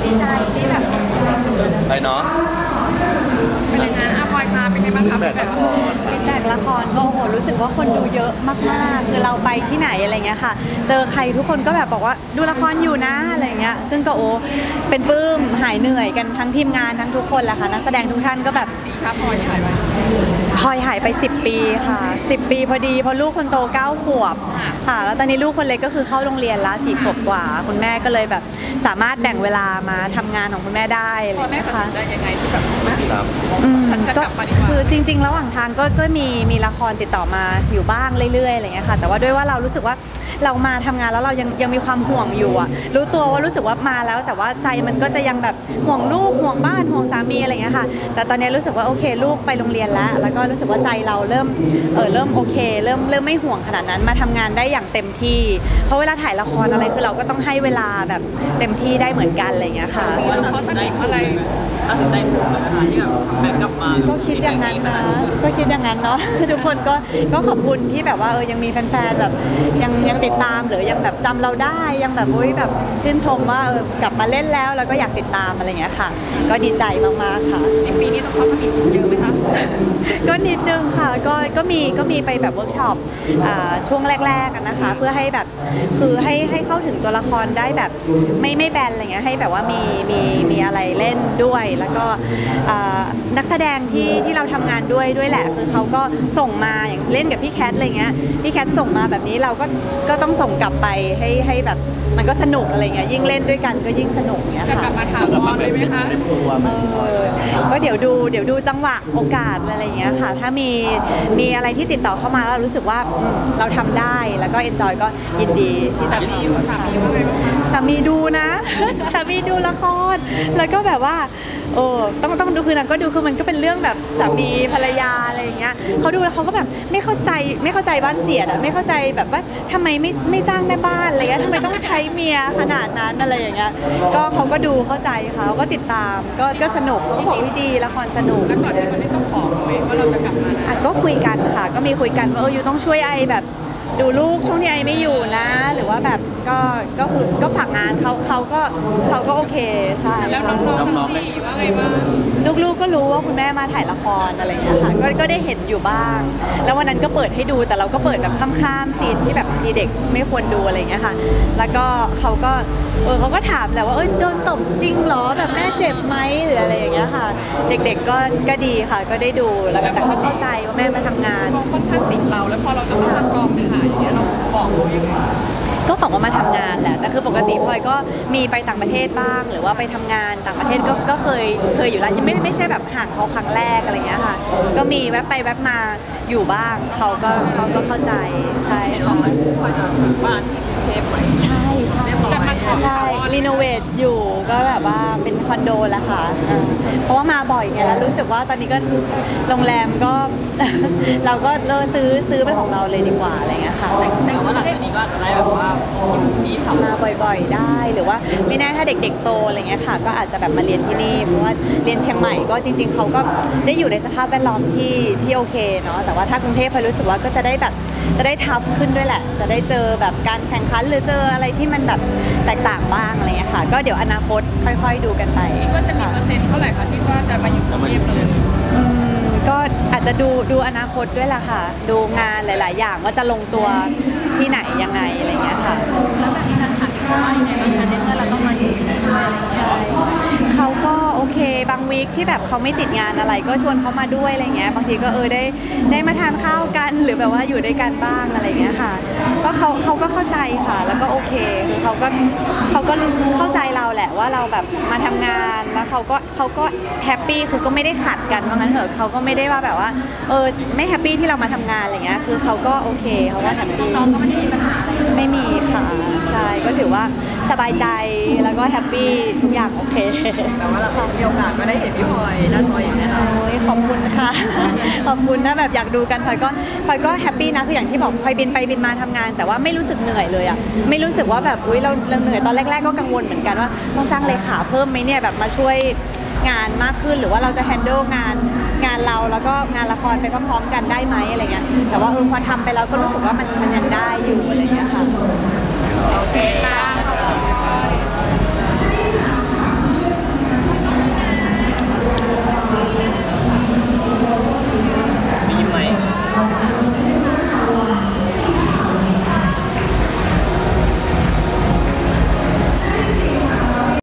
ดีใจที่แบบไปเนาะเป็นยังไงพลอยคะเป็นไงบ้างคะแบบฟีดแบ็กละครก็โอ้โหรู้สึกว่าคนดูเยอะมากๆคือเราไปที่ไหนอะไรเงี้ยค่ะเจอใครทุกคนก็แบบบอกว่าดูละครอยู่นะอะไรเงี้ยซึ่งก็โอ้เป็นปลื้มหายเหนื่อยกันทั้งทีมงานทั้งทุกคนแหละค่ะนักแสดงทุกท่านก็แบบปีครับพลอยหายไปพลอยหายไป10 ปีค่ะ10 ปีพอดีพอลูกคนโต9 ขวบค่ะแล้วตอนนี้ลูกคนเล็กก็คือเข้าโรงเรียนละ4 ขวบกว่าคุณแม่ก็เลยแบบสามารถแบ่งเวลามาทำงานของคุณแม่ได้ตอนแรกตัดสินใจยังไงที่แบบฉันจะกลับมาดีกว่าคือจริงๆระหว่างทางก็มีละครติดต่อมาอยู่บ้างเรื่อยๆอะไรเงี้ยค่ะแต่ว่าด้วยว่าเรารู้สึกว่าเรามาทำงานแล้วเรายังมีความห่วงอยู่อะรู้ตัวว่ารู้สึกว่ามาแล้วแต่ว่าใจมันก็จะยังแบบห่วงลูกห่วงบ้านห่วงสามีอะไรเงี้ยค่ะแต่ตอนนี้รู้สึกว่าโอเคลูกไปโรงเรียนแล้วก็รู้สึกว่าใจเราเริ่มโอเคเริ่มไม่ห่วงขนาดนั้นมาทำงานได้อย่างเต็มที่เพราะเวลาถ่ายละครอะไรคือเราก็ต้องให้เวลาแบบเต็มที่ได้เหมือนกันอะไรเงี้ยค่ะมีลูกเขาสนิทอะไรตัดสินใจถูกเลยนะคะที่แบบแบบกลับมาก็คิดอย่างนั้นนะก็คิดอย่างนั้นเนาะทุกคนก็ขอบคุณที่แบบว่ายังมีแฟนๆแบบยังติดตามหรือยังแบบจำเราได้ยังแบบแบบชื่นชมว่ากลับมาเล่นแล้วก็อยากติดตามอะไรเงี้ยค่ะก็ดีใจมากๆค่ะ 10 ปีนี้ต้องเขาสนิทเยอะไหมคะก็นิดนึงค่ะก็มีไปแบบเวิร์กช็อปช่วงแรกๆกันนะคะเพื่อให้แบบคือให้เข้าถึงตัวละครได้แบบไม่แบนอะไรเงี้ยให้แบบว่ามีอะไรเล่นด้วยแล้วก็นักแสดงที่เราทำงานด้วยแหละคือเขาก็ส่งมาอย่างเล่นกับพี่แคทอะไรเงี้ยพี่แคทส่งมาแบบนี้เราก็ต้องส่งกลับไปให้แบบมันก็สนุกอะไรเงี้ยยิ่งเล่นด้วยกันก็ยิ่งสนุกเงี้ยค่ะจะกลับมาถามพรเลยไหมคะก็เดี๋ยวดูจังหวะโอกาสอะไรเงี้ยค่ะถ้ามีอะไรที่ติดต่อเข้ามาแล้วรู้สึกว่าเราทำได้แล้วก็เอนจอยก็ยินดีที่จะสามีว่าไงบ้างคะสามีดูนะสามีดูละครแล้วก็แบบว่าต้องดูคือนางก็ดูคือมันก็เป็นเรื่องแบบสามีภรรยาอะไรอย่างเงี้ยเขาดูแล้วเขาก็แบบไม่เข้าใจบ้านเจียดอะไม่เข้าใจแบบว่าทำไมไม่จ้างแม่บ้านอะไรเงี้ยทำไมต้องใช้เมียขนาดนั้นอะไรอย่างเงี้ยก็เขาก็ดูเข้าใจเขาก็ติดตามก็สนุกเขาบอกว่าดีละครสนุกแล้วก่อนที่มันต้องขอไหมว่าเราจะกลับมาก็คุยกันค่ะก็มีคุยกันว่าอยู่ต้องช่วยไอแบบดูลูกช่วงที่ไอไม่อยู่นะหรือว่าแบบก็คือก็ฝากงานเขาก็โอเคใช่แล้วน้องๆสี่ว่าไงบ้างลูกก็รู้ว่าคุณแม่มาถ่ายละครอะไรอย่างเงี้ยค่ะก็ได้เห็นอยู่บ้างแล้ววันนั้นก็เปิดให้ดูแต่เราก็เปิดแบบข้ามซีนที่แบบบางทีเด็กไม่ควรดูอะไรอย่างเงี้ยค่ะแล้วก็เขาก็ถามแหละว่าโดนตบจริงเหรอแบบแม่เจ็บไหมหรืออะไรอย่างเงี้ยค่ะเด็กๆก็ดีค่ะก็ได้ดูแล้วแต่เขาเข้าใจว่าแม่มาทำงานค่อนข้างติดเราแล้วพอเราจะต้องทำกองถ่ายอย่างเงี้ยเราบอกเขายังไงก็บอกว่ามาทำงานแหละแต่คือปกติพลอยก็มีไปต่างประเทศบ้างหรือว่าไปทำงานต่างประเทศก็เคยอยู่แล้วยังไม่ใช่แบบห่างเขาครั้งแรกอะไรเงี้ยค่ะก็มีแวบไปแวบมาอยู่บ้างเขาก็เข้าใจใช่ค่ะพลอยจะซื้อบ้านที่กรุงเทพไหมใช่รีโนเวทอยู่ก็แบบว่าเป็นคอนโดแล้วค่ะเพราะว่ามาบ่อยไงแล้วรู้สึกว่าตอนนี้ก็โรงแรมก็ เราก็ซื้อเป็นของเราเลยดีกว่าอะไรเงี้ยค่ะแต่ว่าหลังจากนี้ก็จะได้แบบว่ามีทำมาบ่อยๆได้หรือว่าไม่แน่ถ้าเด็กๆโตอะไรเงี้ยค่ะก็อาจจะแบบมาเรียนที่นี่เพราะว่าเรียนเชียงใหม่ก็จริงๆเขาก็ได้อยู่ในสภาพแวดล้อมที่โอเคเนาะแต่ว่าถ้ากรุงเทพพลอยรู้สึกว่าก็จะได้แบบจะได้ทัฟขึ้นด้วยแหละจะได้เจอแบบการแข่งขันหรือเจออะไรที่มันแบบแตกต่างบ้างอะไรเงี้ยค่ะก็เดี๋ยวอนาคตค่อยๆดูกันไปก็จะมีเปอร์เซ็นต์เท่าไหร่คะที่ว่าจะมาอยู่กรุงเทพเลยก็อาจจะดูอนาคตด้วยล่ะค่ะดูงานหลายๆอย่างว่าจะลงตัวที่ไหนยังไงอะไรเงี้ยค่ะแล้วแบบมีการถามเขาว่ายังไงบ้างคะในเมื่อเราต้องมาอยู่ที่นี่ด้วยใช่เขาก็โอเคบางวีคที่แบบเขาไม่ติดงานอะไรก็ชวนเขามาด้วยอะไรเงี้ยบางทีก็ได้มาทานข้าวกันหรือแบบว่าอยู่ด้วยกันบ้างอะไรเงี้ยค่ะก็เขาก็เข้าใจค่ะแล้วก็โอเคคือเขาก็เข้าใจเราแหละว่าเราแบบมาทำงานแล้วเขาก็แฮปปี้คือก็ไม่ได้ขัดกันว่างั้นเถอะเขาก็ไม่ได้ว่าแบบว่าไม่แฮปปี้ที่เรามาทำงานอะไรเงี้ยคือเขาก็โอเคเขาก็แฮปปี้น้องก็ไม่ได้มีปัญหาอะไรไม่มีค่ะใช่ก็ถือว่าสบายใจแล้วก็แฮปปี้ทุกอย่างโอเคแต่ว่าเรามีโอกาสก็ได้เห็นพี่พลอยด้านพลอยอย่างแน่นอนขอบคุณค่ะขอบคุณนะแบบอยากดูกันพลอยก็แฮปปี้นะคืออย่างที่บอกพลอยบินไปบินมาทำงานแต่ว่าไม่รู้สึกเหนื่อยเลยอ่ะไม่รู้สึกว่าแบบเราเหนื่อยตอนแรกๆก็กังวลเหมือนกันว่าต้องจ้างเลขาเพิ่มไหมเนี่ยแบบมาช่วยงานมากขึ้นหรือว่าเราจะแฮนเดิลงานเราแล้วก็งานละครไปพร้อมๆกันได้ไหมอะไรเงี้ยแต่ว่าพอทำไปแล้วก็รู้สึกว่ามันยังได้อยู่อะไรเงี้ยค่ะโอเคค่ะ